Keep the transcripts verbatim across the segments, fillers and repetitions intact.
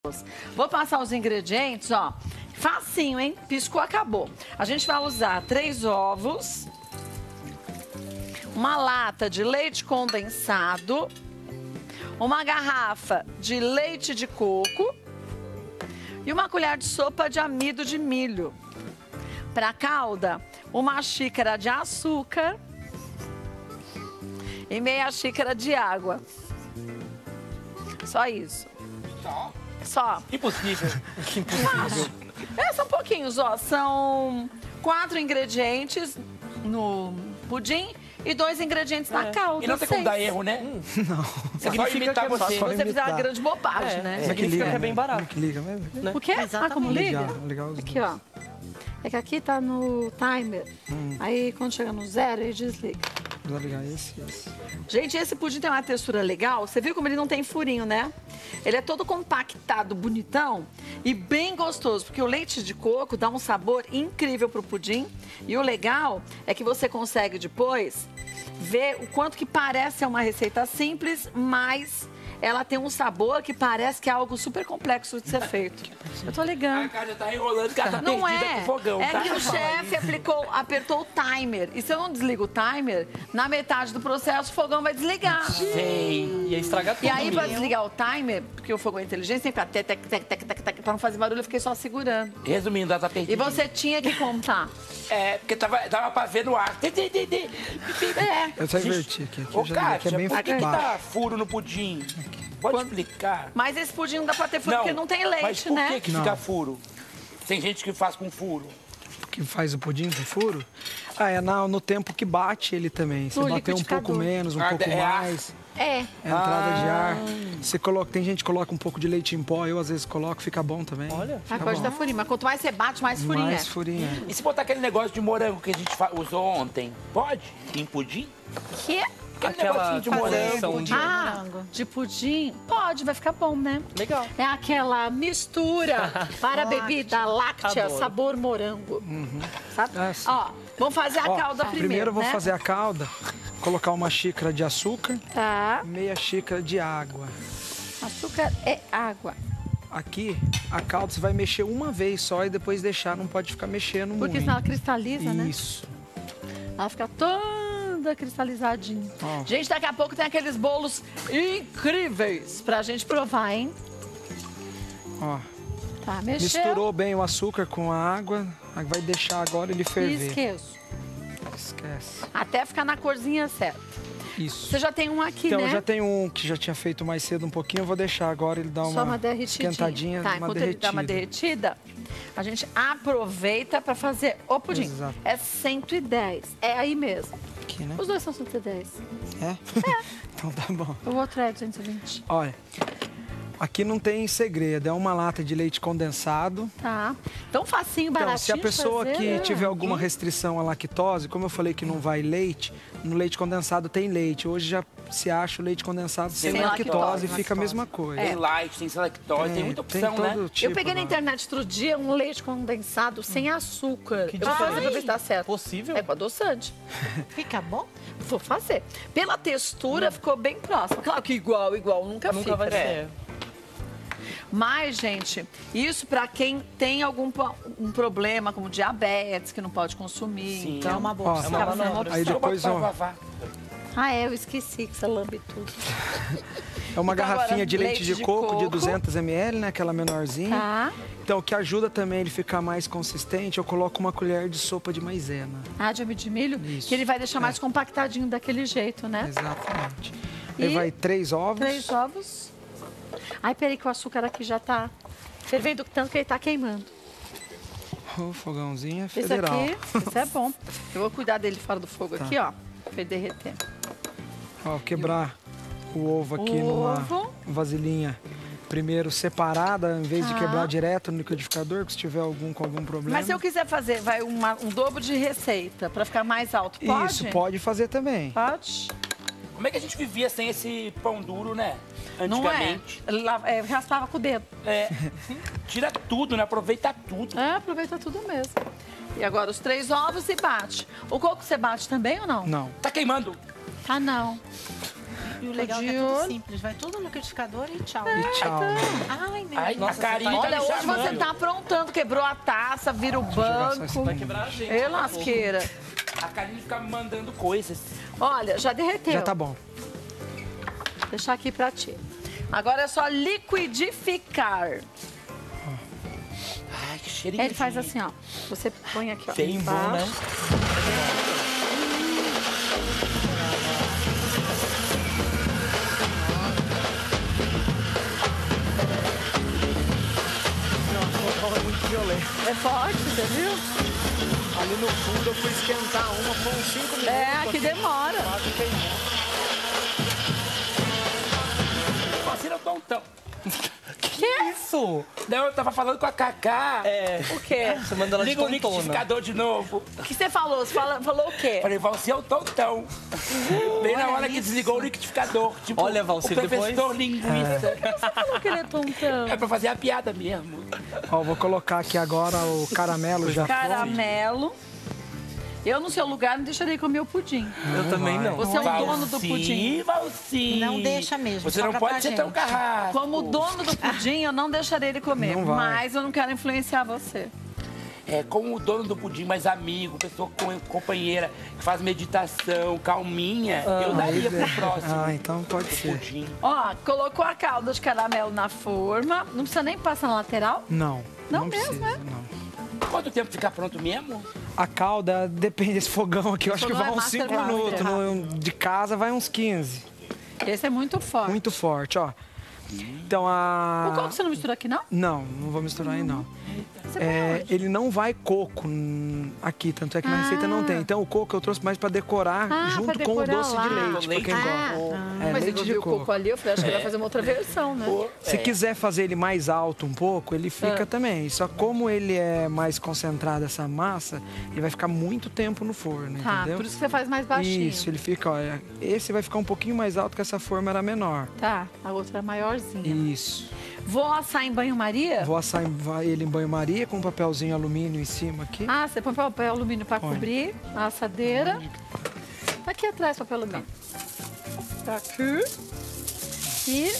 Vou passar os ingredientes, ó. Facinho, hein? Piscou, acabou. A gente vai usar três ovos, uma lata de leite condensado, uma garrafa de leite de coco e uma colher de sopa de amido de milho. Para calda, uma xícara de açúcar e meia xícara de água. Só isso. Só? Só. Impossível. Impossível. É, são pouquinhos, ó. São quatro ingredientes no pudim e dois ingredientes é. na calda. E não tem como dar erro, né? Hum, não. Significa que é você. Se você fizer uma grande bobagem, é. né? É. Significa liga, que é bem barato. Que liga mesmo. Né? O quê? Ah, como liga? Ligar, ligar aqui, ó. É que aqui tá no timer. Hum. Aí, quando chega no zero, ele desliga. Vou ligar esse, esse. Gente, esse pudim tem uma textura legal. Você viu como ele não tem furinho, né? Ele é todo compactado, bonitão e bem gostoso, porque o leite de coco dá um sabor incrível pro pudim. E o legal é que você consegue depois ver o quanto que parece uma receita simples, mas ela tem um sabor que parece que é algo super complexo de ser feito. Eu tô ligando. A cara tá enrolando, que ela tá não perdida é. com o fogão. É tá? que o chefe aplicou, apertou o timer. E se eu não desligo o timer, na metade do processo o fogão vai desligar. Sei. Ia estragar tudo. E aí, pra desligar o timer, porque o fogão é inteligente, tem que ficar tec, tec, tec, tec, tec, tec, pra não fazer barulho, eu fiquei só segurando. Resumindo, ela tá perdida. E você tinha que contar. É, porque tava, dava pra ver no ar. É. Eu só inverti aqui. aqui Ô, já, Kátia, aqui é bem por que, que baixo. tá furo no pudim? Pode Quando... explicar? Mas esse pudim não dá pra ter furo porque não tem leite, mas por né? que que fica furo? Tem gente que faz com furo. Que faz o pudim com furo? Ah, é na, no tempo que bate ele também. Você No bater um liquidificador. pouco menos, um Ah, pouco é ar. mais. É. É entrada Ah. de ar. Você coloca, tem gente que coloca um pouco de leite em pó, eu às vezes coloco, fica bom também. Olha. Ah, pode dar furinho, mas quanto mais você bate, mais furinho Mais é. furinho. é. E se botar aquele negócio de morango que a gente fa- usou ontem? Pode? Em pudim? Que? Aquele Aquela negocinho de coleção morango. de- Ah, de pudim? Pode, vai ficar bom, né? Legal. É aquela mistura para a bebida láctea, Adoro. sabor morango. Sabe? Ah, sim. Ó, vamos fazer a Ó, calda primeiro, primeiro eu vou né? fazer a calda, colocar uma xícara de açúcar, Tá. meia xícara de água. Açúcar é água. Aqui, a calda você vai mexer uma vez só e depois deixar, não pode ficar mexendo Porque muito. senão ela cristaliza, né? Isso. Ela fica toda cristalizadinha. Ó. Gente, daqui a pouco tem aqueles bolos incríveis pra gente provar, hein? Ó, Tá, mexeu. misturou bem o açúcar com a água, aí vai deixar agora ele E ferver. esqueço. Esquece. Até ficar na corzinha certa. Isso. Você já tem um aqui, Então, né? eu já tenho um que já tinha feito mais cedo um pouquinho, eu vou deixar agora ele dar Só uma, uma derretidinha. esquentadinha, Tá, uma enquanto derretida. ele dá uma derretida, a gente aproveita pra fazer o pudim. Exato. É cento e dez. É aí mesmo. Aqui, né? Os dois são cento e dez. É? Então tá bom. O outro é duzentos e vinte. Olha, aqui não tem segredo, é uma lata de leite condensado. Tá. Tão facinho, baratinho. Então, se a pessoa de fazer, que né? tiver alguma restrição à lactose, como eu falei que não vai leite, no leite condensado tem leite. Hoje já se acha o leite condensado sem, Sem lactose, lactose, fica a mesma coisa. Tem light, tem lactose, tem muita opção, tem né? todo tipo Eu peguei na agora. internet outro dia um leite condensado sem açúcar. Que Eu vou fazer diferente. pra ver se dá certo. Possível? É com adoçante. Fica bom? Vou fazer. Pela textura, ficou bem próximo. Claro que igual, igual, nunca, Nunca fica. vai né? ser. Mas, gente, isso pra quem tem algum po- um problema, como diabetes, que não pode consumir. Sim. Então, É uma boa Ó, opção. É uma Café é uma manobra. Aí opção. depois, Vai, ó, vai, vai. Ah, é, eu esqueci que você lambe tudo. é uma Então, garrafinha agora, de leite, leite de, de coco, de coco. duzentos mililitros, né? Aquela menorzinha. Tá. Então, o que ajuda também ele ficar mais consistente, eu coloco uma colher de sopa de maisena. Ah, de amido de milho, Isso. que ele vai deixar mais É. compactadinho daquele jeito, né? Exatamente. E Aí vai três ovos. Três ovos. Ai, peraí que o açúcar aqui já tá fervendo tanto que ele tá queimando. O fogãozinho é Esse federal. aqui, esse é bom. Eu vou cuidar dele fora do fogo Tá. aqui, ó. Pra ele derreter. Ó, quebrar o ovo aqui O numa ovo. vasilhinha. Primeiro separada, em vez de Tá. quebrar direto no liquidificador, que se tiver algum com algum problema. Mas se eu quiser fazer, vai uma- um dobro de receita pra ficar mais alto, pode? Isso, pode fazer também. Pode? Como é que a gente vivia sem esse pão duro, né? Não é? Antigamente. La- é, raspava com o dedo. É. Tira tudo, né? Aproveita tudo. É, aproveita tudo mesmo. E agora os três ovos e bate. O coco você bate também ou não? Não. Tá queimando. Tá não. E o legal é que é tudo simples. Vai tudo no liquidificador e tchau. E tchau. Ai, meu Ai, Deus. a Karine tá Olha, me hoje chamando. você tá aprontando, quebrou a taça, vira o banco. Vai quebrar a gente. Ê, lasqueira. A Karine fica me mandando coisas. Olha, já derreteu. Já tá bom. Vou deixar aqui pra ti. Agora é só liquidificar. Ai, que cheirinho. Ele faz assim, ó. Você põe aqui, ó. Bem bom, né? É muito violento. É forte, você viu? Ali no fundo eu fui esquentar uma, foi uns cinco minutos. É, que demora. Quase queimou. Assim não tão tão. Que isso? Não, eu tava falando com a Cacá. É, O quê? você manda ela de Liga o tontona. liquidificador de novo. O que você falou? Você fala- falou o quê? Falei, Valci é o tontão. Bem na hora que desligou o liquidificador. Tipo, Olha, Valci, o professor depois- linguiça. Falou que ele é tontão. É pra fazer a piada mesmo. Ó, vou colocar aqui agora o caramelo já. Caramelo. Eu, no seu lugar, não deixaria comer o pudim. Eu também não. Você é o dono do pudim. Valci. Não deixa mesmo, Você não sobra pode pra ser tão gente. carrasco. Como dono do pudim, eu não deixaria ele comer. Não vai. Mas eu não quero influenciar você. É, como o dono do pudim, mais amigo, pessoa com- companheira, que faz meditação, calminha, eu daria pro próximo. Ah, então pode ser. Pudim. Ó, colocou a calda de caramelo na forma. Não precisa nem passar na lateral. Não. Não precisa, mesmo, é? não. Quanto tempo fica pronto mesmo? A calda, depende desse fogão aqui, eu acho que fogão vai é uns master cinco blaster, minutos. rápido. No- de casa vai uns quinze. Esse é muito forte. Muito forte, ó. Então a. O coco você não mistura aqui, não? Não, não vou misturar aí não. Você É, põe onde? ele não vai coco hum, aqui, tanto é que na Ah. receita não tem. Então o coco eu trouxe mais pra decorar Ah, junto pra com o decorar doce lá. de leite, pra quem Leite. gosta. É, Mas leite eu de vi o coco. coco ali, eu falei, acho que ele vai fazer uma outra versão, né? Pô, Se é. quiser fazer ele mais alto um pouco, ele fica Ah. também. Só como ele é mais concentrado essa massa, ele vai ficar muito tempo no forno, Tá, entendeu? por isso que você faz mais baixinho. Isso, ele fica, olha, esse vai ficar um pouquinho mais alto que essa forma era menor. Tá, a outra é maiorzinha. Isso. Vou assar em banho-maria? Vou assar em- vai ele em banho-maria com um papelzinho alumínio em cima aqui. Ah, você põe papel alumínio para Põe. cobrir a assadeira. Tá aqui atrás papel alumínio. Tá aqui. E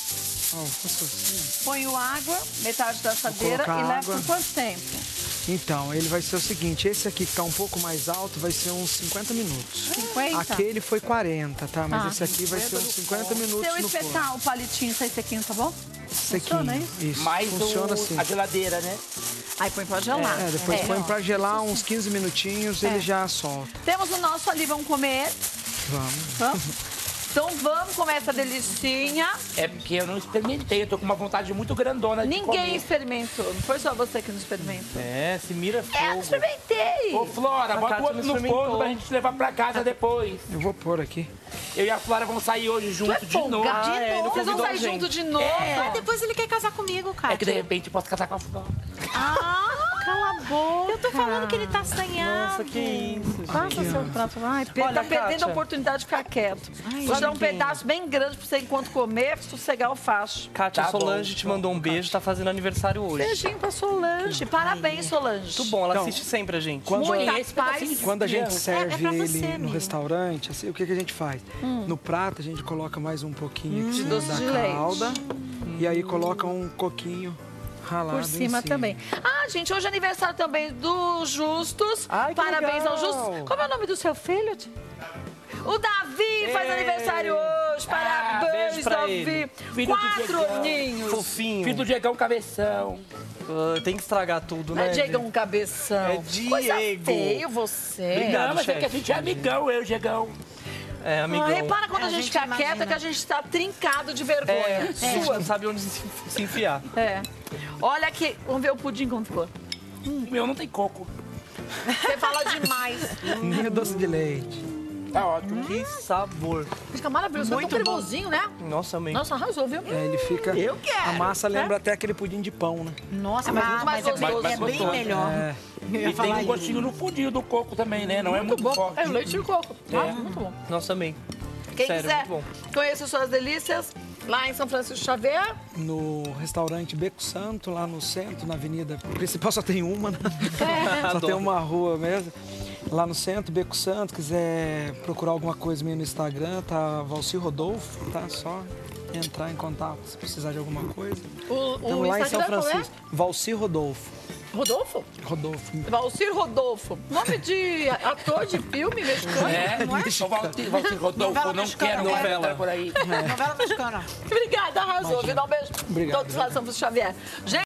Ó, fosse assim. ponho água, metade da assadeira colocar e levo água. por quanto tempo? Então, ele vai ser o seguinte, esse aqui que tá um pouco mais alto vai ser uns cinquenta minutos. cinquenta? Aquele foi quarenta, tá? Mas Ah. esse aqui vai ser uns cinquenta minutos Se eu no forno. espetar o palitinho, sai sequinho, tá bom? Sequinho. Funciona isso? Isso, Mais funciona o- assim. a geladeira, né? Aí põe pra gelar. É, depois É. põe pra gelar uns quinze minutinhos, ele É. já solta. Temos o nosso ali, vamos comer. Vamos. Vamos? Então vamos comer essa delicinha. É porque eu não experimentei, eu tô com uma vontade muito grandona de Ninguém comer. experimentou, não foi só você que não experimentou. É, se mira É, eu fogo. experimentei. Ô, Flora, A bota o Kátia outro não no experimentou. forno pra gente levar pra casa depois. Eu vou pôr aqui. Eu e a Flora vamos sair hoje Tu junto é de novo. folgado. Ah, é, ele Vocês vão convidou sair a gente. junto de novo. Ah, depois ele quer casar comigo, Kátia. É que de repente eu posso casar com a Flora. Ah, cala a boca. Eu tô falando que ele tá assanhado. Nossa, que isso, Passa gente. seu prato. Ai, Pedro, Olha, tá perdendo Kátia. a oportunidade de ficar quieto. Vou sabe dar um quem- pedaço bem grande pra você, enquanto comer, sossegar o facho. Kátia Tá Solange bom. te mandou um beijo, tá fazendo aniversário hoje. Beijinho pra Solange. Parabéns, Solange. Muito bom, ela Então, assiste sempre a gente. Quando, Muita Esse paz. pedacinho de quando a gente criança. serve É- é pra ele você, no amigo. restaurante, assim, o que, que a gente faz? No prato a gente coloca mais um pouquinho aqui de doce da de leite. calda. E aí coloca um coquinho ralado Por em cima também. Ah, gente, hoje é aniversário também do Justus. Ai, que Parabéns legal. ao Justus. Como é o nome do seu filho? Ti? O Davi faz Ei. aniversário hoje. Parabéns, beijo pra Davi. ele. Filho do Quatro Diegão. aninhos. Fofinho. Filho do Diegão Cabeção. Ah, tem que estragar tudo, Não né? é Diegão Cabeção. É Diego. Coisa feio você. Obrigado, Não, mas é chefe. que a gente é amigão, eu, Diegão. É, amigão. Ah, repara quando É, a, a gente gente fica imagina. quieta que a gente tá trincado de vergonha. É, a gente Sua. não sabe onde se, se enfiar. É. Olha aqui, vamos ver o pudim como ficou. O meu não tem coco. Você fala demais. Ninho doce de leite. Tá ótimo. Que sabor. Fica maravilhoso. Muito Muito bom. cremosinho, né? Nossa, amei. Nossa, arrasou, viu? É, ele fica. Eu quero. A massa lembra até aquele pudim de pão, né? Nossa, mas, muito mais mas é bem, gostoso. é bem gostoso. melhor. É. Eu ia E tem falar um isso. gostinho no fundinho do coco também, né? Não é muito bom. forte. É leite de coco. Ah, muito bom. Nossa, amei. Quem Sério, quiser muito conhecer suas delícias, lá em São Francisco Xavier, No restaurante Beco Santo, lá no centro, na avenida principal, só tem uma, né? Só Adoro. tem uma rua mesmo. Lá no centro, Beco Santo, quiser procurar alguma coisa minha no Instagram, tá Valcir Rodolfo, tá? Só entrar em contato se precisar de alguma coisa. O, Estamos o lá em São Instagram qual é? Francisco. Valcir Rodolfo. Rodolfo? Rodolfo. Valcir Rodolfo. Nome de ator de filme mexicano, É, não é? o Valcir, Valcir Rodolfo, Novela não mexicana, quero novela. entrar por aí. Novela mexicana. Obrigada, arrasou. Viu? Dá um beijo. Obrigado. Todos lá, São Xavier. Gente,